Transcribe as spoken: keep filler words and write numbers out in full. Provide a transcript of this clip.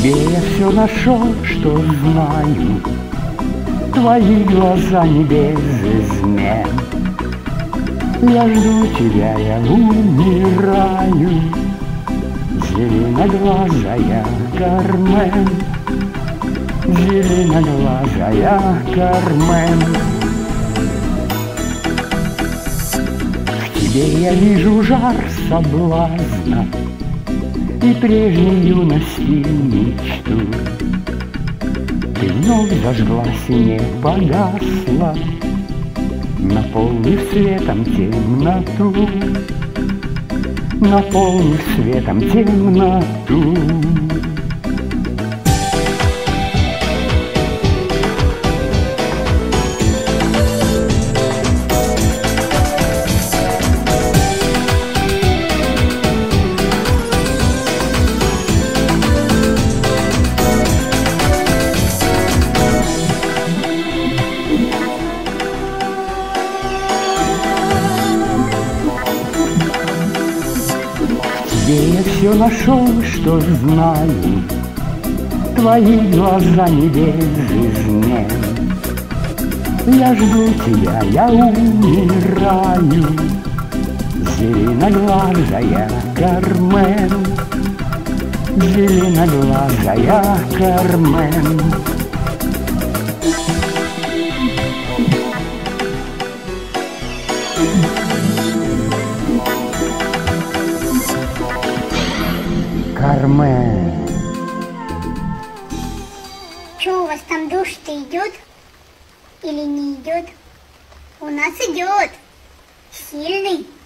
тебе я все нашел, что знаю. Твои глаза не без измен. Я жду тебя, я умираю. Зеленоглазая Кармен, зеленоглазая Кармен. В тебе я вижу жар соблазна и прежней юности мечту. Ты вновь зажглась и не погасла, наполнив светом темноту, наполнив светом темноту. Где я все нашел, что знаю, твои глаза не без измен. Я жду тебя, я умираю, зеленоглазая Кармен, зеленоглазая Кармен. Кармен. Че, у вас там дождь-то идет? Или не идет? У нас идет. Сильный.